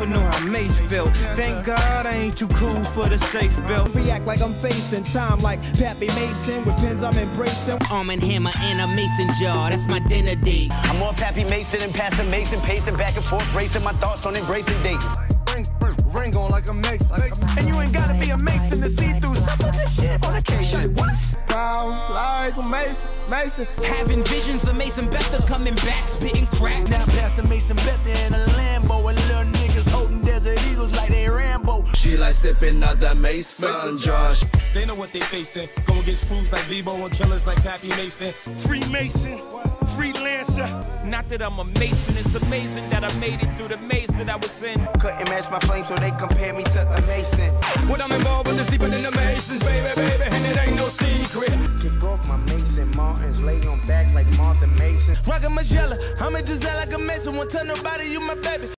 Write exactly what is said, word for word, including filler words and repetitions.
never knew how Mace felt. Thank God I ain't too cool for the safe belt. React like I'm facing time like Pappy Mason with pins I'm embracing. Arm and hammer and a mason jar, that's my dinner date. I'm more Pappy Mason and Pastor Mason, pacing back and forth, racing my thoughts on embracing dates. Ring, ring on like a Mason. And you ain't gotta be a Mason to see through some of this shit on occasion. What? Bow like a Mason, Mason. Having visions of Mason Betha coming back, spitting crack. Now Pastor Mason Betha in a Lambo and little niggas holding Desert Eagles like they Rambo. She like sipping out that Mason, Josh. They know what they facing. Go against crews like Bebo and killers like Pappy Mason. Freemason, freelancer. Not that I'm a Mason, it's amazing that I made it through the maze that I was in. Couldn't match my flame, so they compare me to a Mason. What I'm involved with is deeper than the Masons, baby, baby, and it ain't no secret. Kick off my Mason Martins, lay on back like Martha Mason. Rockin' Magella, I'm a Giselle like a Mason. Won't tell nobody you my baby.